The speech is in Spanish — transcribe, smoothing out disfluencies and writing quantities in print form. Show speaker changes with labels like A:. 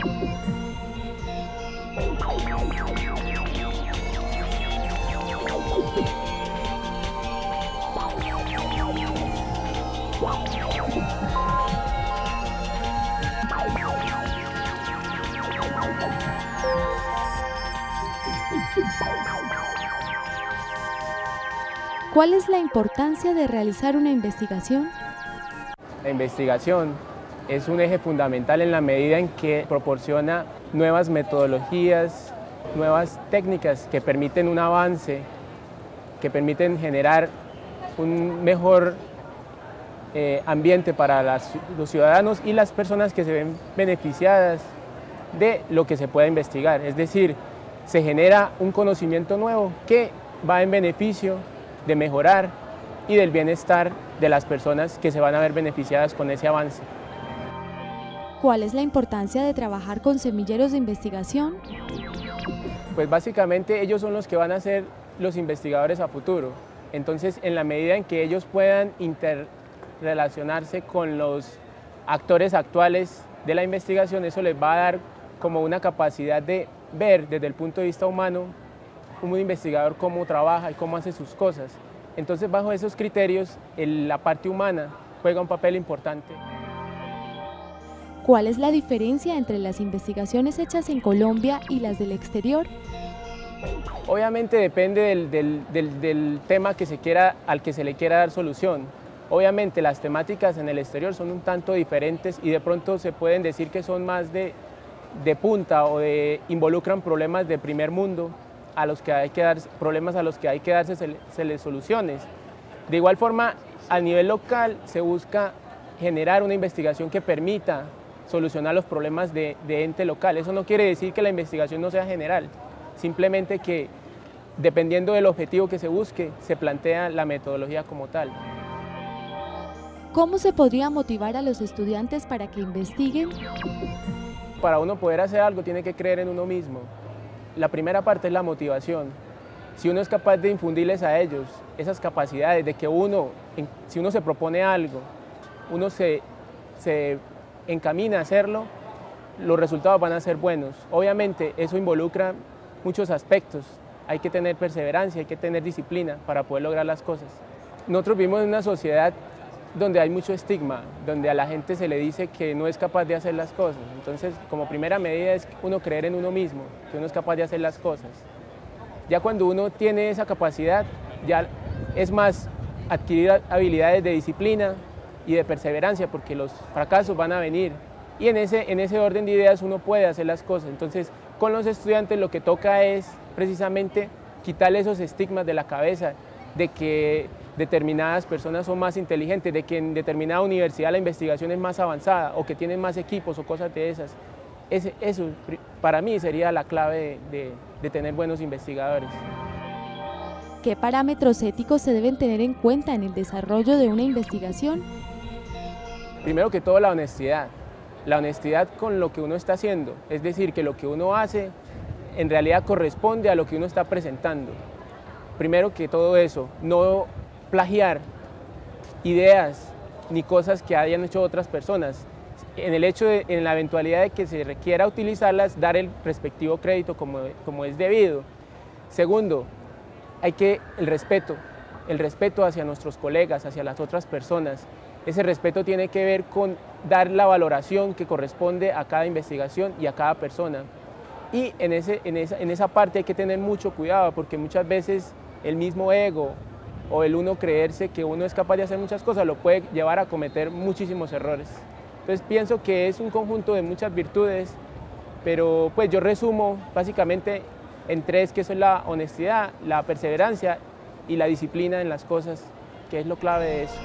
A: ¿Cuál es la importancia de realizar una investigación?
B: La investigación es un eje fundamental en la medida en que proporciona nuevas metodologías, nuevas técnicas que permiten un avance, que permiten generar un mejor ambiente para los ciudadanos y las personas que se ven beneficiadas de lo que se pueda investigar. Es decir, se genera un conocimiento nuevo que va en beneficio de mejorar y del bienestar de las personas que se van a ver beneficiadas con ese avance.
A: ¿Cuál es la importancia de trabajar con semilleros de investigación?
B: Pues básicamente ellos son los que van a ser los investigadores a futuro. Entonces, en la medida en que ellos puedan interrelacionarse con los actores actuales de la investigación, eso les va a dar como una capacidad de ver desde el punto de vista humano un investigador cómo trabaja y cómo hace sus cosas. Entonces, bajo esos criterios, la parte humana juega un papel importante.
A: ¿Cuál es la diferencia entre las investigaciones hechas en Colombia y las del exterior?
B: Obviamente depende del tema al que se le quiera dar solución. Obviamente las temáticas en el exterior son un tanto diferentes y de pronto se pueden decir que son más de punta o involucran problemas de primer mundo problemas a los que hay que darse soluciones. De igual forma, a nivel local se busca generar una investigación que permita solucionar los problemas de ente local. Eso no quiere decir que la investigación no sea general, simplemente que dependiendo del objetivo que se busque, se plantea la metodología como tal.
A: ¿Cómo se podría motivar a los estudiantes para que investiguen?
B: Para uno poder hacer algo tiene que creer en uno mismo. La primera parte es la motivación. Si uno es capaz de infundirles a ellos esas capacidades de que si uno se propone algo, uno se encamina a hacerlo, los resultados van a ser buenos. Obviamente eso involucra muchos aspectos. Hay que tener perseverancia, hay que tener disciplina para poder lograr las cosas. Nosotros vivimos en una sociedad donde hay mucho estigma, donde a la gente se le dice que no es capaz de hacer las cosas. Entonces, como primera medida es uno creer en uno mismo, que uno es capaz de hacer las cosas. Ya cuando uno tiene esa capacidad, ya es más adquirir habilidades de disciplina y de perseverancia, porque los fracasos van a venir. Y en ese orden de ideas uno puede hacer las cosas. Entonces, con los estudiantes lo que toca es precisamente quitarle esos estigmas de la cabeza, de que determinadas personas son más inteligentes, de que en determinada universidad la investigación es más avanzada o que tienen más equipos o cosas de esas. Eso para mí sería la clave de tener buenos investigadores.
A: ¿Qué parámetros éticos se deben tener en cuenta en el desarrollo de una investigación?
B: Primero que todo, la honestidad con lo que uno está haciendo, es decir, que lo que uno hace en realidad corresponde a lo que uno está presentando. Primero que todo eso, no plagiar ideas ni cosas que hayan hecho otras personas. En la eventualidad de que se requiera utilizarlas, dar el respectivo crédito como es debido. Segundo, el respeto hacia nuestros colegas, hacia las otras personas. Ese respeto tiene que ver con dar la valoración que corresponde a cada investigación y a cada persona. Y en esa parte hay que tener mucho cuidado, porque muchas veces el mismo ego o el uno creerse que uno es capaz de hacer muchas cosas lo puede llevar a cometer muchísimos errores. Entonces pienso que es un conjunto de muchas virtudes, pero pues yo resumo básicamente en tres, que son la honestidad, la perseverancia y la disciplina en las cosas, que es lo clave de eso.